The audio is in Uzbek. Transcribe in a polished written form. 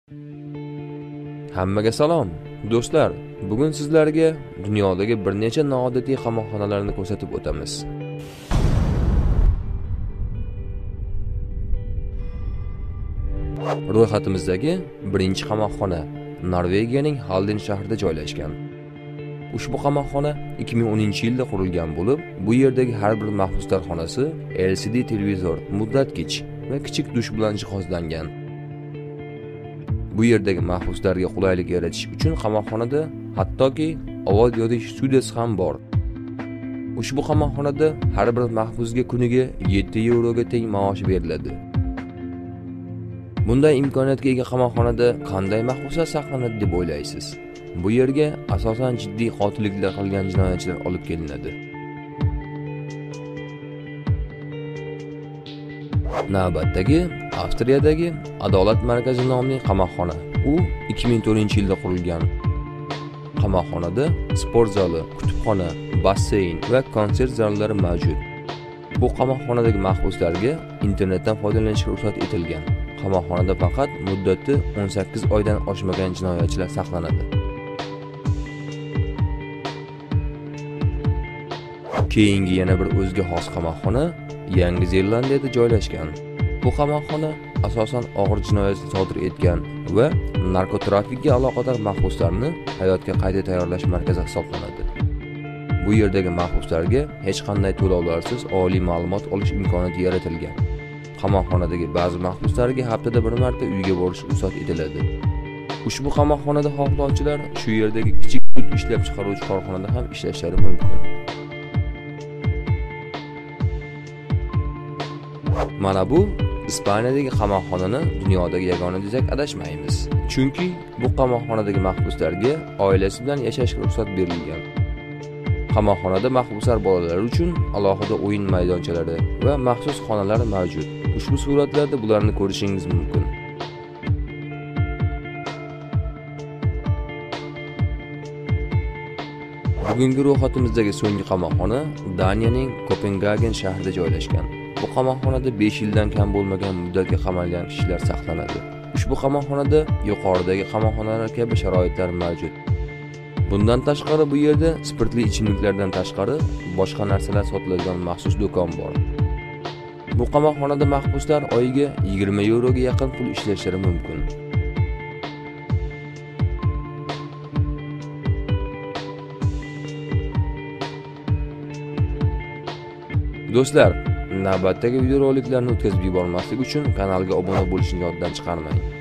Hammaga salom. Do'stlar, bugun sizlarga dunyodagi bir necha noodatiy qamoqxonalarni ko'rsatib o'tamiz. Ro'yxatimizdagi birinchi qamoqxona Norvegiyaning Halden shahrida joylashgan. Ushbu qamoqxona 2010-yilda qurilgan bo'lib, bu yerdagi har bir mahbuslar xonasi LCD televizor, muzlatgich va kichik dush bilan jihozlangan. Bu yerdagi mahbuslarga qulaylik yaratish uchun qamoqxonada hattoki ovoz yozish studiyasi ham bor. Ushbu qamoqxonada har bir mahbusga kuniga 7 yevroga teng maosh beriladi. Bunday imkoniyatga ega qamoqxonada qanday mahbuslar saqlanadi deb o'ylaysiz? Bu yerga asosan jiddiy qotilliklar qilgan jinoyatchilar olib kelinadi. Navbatdagi Avstriyadagi Adolat markazi nomli qamoqxona. U 2004-yilda qurilgan. Qamoqxonada sport zali, kutubxona, basseyn va konsert zallari mavjud. Bu qamoqxonadagi mahbuslarga internetdan foydalanishga ruxsat etilgan. Qamoqxonada faqat muddati 18 oydan oshmagan jinoyatchilar saqlanadi. Keyingi yana bir o'ziga xos qamoqxona Yangi Zelandiyada joylashgan. Bu qamoqxona asosan og'ir jinoyat sodir etgan va narkotrafikga aloqador mahbuslarni hayotga qayta tayyorlash markazi hisoblanadi. Bu yerdagi mahbuslarga hech qanday to'lovlarsiz oliy ma'lumot olish imkoniyati yaratilgan. Qamoqxonadagi ba'zi mahbuslarga haftada bir marta uyga borish ruxsat etiladi. Ushbu qamoqxonada xohlovchilar shu yerdagi kichik sut ishlab chiqaruvchi korxonada ham ishlashlari mumkin. Mana bu Ispaniyadagi qamoqxonani dunyodagi yagona desak adashmaymiz. Chunki bu qamoqxonadagi mahbuslarga oilasi bilan yashashga ruxsat berilgan. Qamoqxonada mahbuslar bolalari uchun alohida o'yin maydonchalari va maxsus xonalar mavjud. Ushbu suratlarda bularni ko'rishingiz mumkin. Bugungi ro'yxatimizdagi so'nggi qamoqxona Daniyaning Kopengagen shahrida joylashgan. Bu qamoqxonada 5 yildan kam bo'lmagan muddatga qamalgan kishilar saqlanadi. Ushbu qamoqxonada yuqoridagi qamoqxonalar kabi sharoitlar mavjud. Bundan tashqari bu yerda spirtli ichimliklardan tashqari boshqa narsalar sotiladigan maxsus do'kon bor. Bu qamoqxonada mahbuslar oyiga 20 yevroga yaqin pul ishlashlari mumkin. Do'stlar, navbatdagi videoroliklarni o'tkazib yubormaslik uchun kanalga obuna bo'lishni yoddan chiqarmang.